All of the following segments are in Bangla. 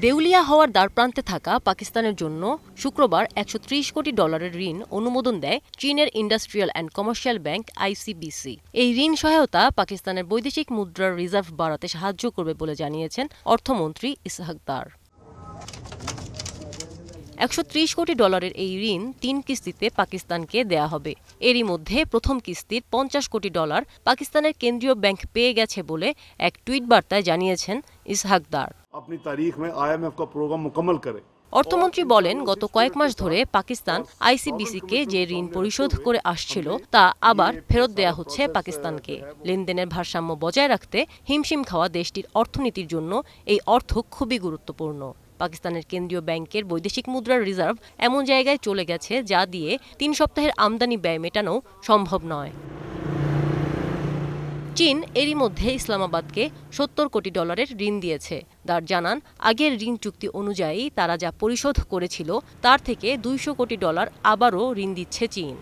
দেউলিয়া হওয়ার দ্বারপ্রান্তে থাকা পাকিস্তানের জন্য শুক্রবার $130 কোটি ঋণ অনুমোদন দেয় চীনের industrial and commercial bank ICBC। এই ঋণ সহায়তা পাকিস্তানের বৈদেশিক মুদ্রার রিজার্ভ বাড়াতে সাহায্য করবে বলে জানিয়েছেন অর্থমন্ত্রী ইসহাক দার। $130 কোটি এই ঋণ 3 কিস্তিতে পাকিস্তানকে দেয়া হবে। এরই মধ্যে প্রথম কিস্তির $50 কোটি পাকিস্তানের কেন্দ্রীয় ব্যাংক পেয়ে গেছে বলে এক টুইট বার্তায় জানিয়েছেন ইসহাক দার। অর্থমন্ত্রী বলেন, গত কয়েক মাস ধরে পাকিস্তান ICBC-কে যে ঋণ পরিশোধ করে আসছিল তা আবার ফেরত দেয়া হচ্ছে পাকিস্তানকে। লেনদেনের ভারসাম্য বজায় রাখতে হিমশিম খাওয়া দেশটির অর্থনীতির জন্য এই অর্থ খুবই গুরুত্বপূর্ণ। পাকিস্তানের কেন্দ্রীয় ব্যাংকের বৈদেশিক মুদ্রার রিজার্ভ এমন জায়গায় চলে গেছে যা দিয়ে 3 সপ্তাহের আমদানি ব্যয় মেটানো সম্ভব নয়। চীন এরই মধ্যে ইসলামাবাদকে $70 কোটি ঋণ দিয়েছে। দার জানান, আগের ঋণ চুক্তি অনুযায়ী তারা যা পরিশোধ করেছিল তার থেকে $200 কোটি আবারও ঋণ দিচ্ছে চীন।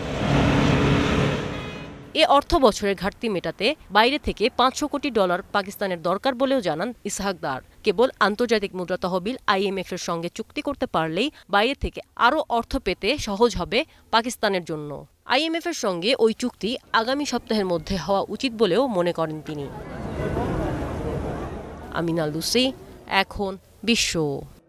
এ অর্থ বছরের ঘাটতি মেটাতে বাইরে থেকে $500 কোটি পাকিস্তানের দরকার বলেও জানান ইসহাক দার। কেবল আন্তর্জাতিক মুদ্রা তহবিল IMF-এর সঙ্গে চুক্তি করতে পারলেই বাইরে থেকে আরও অর্থ পেতে সহজ হবে পাকিস্তানের জন্য। IMF-এর সঙ্গে ওই চুক্তি আগামী সপ্তাহের মধ্যে হওয়া উচিত বলেও মনে করেন তিনি। আমিনা লুসি, এখন বিশ্ব।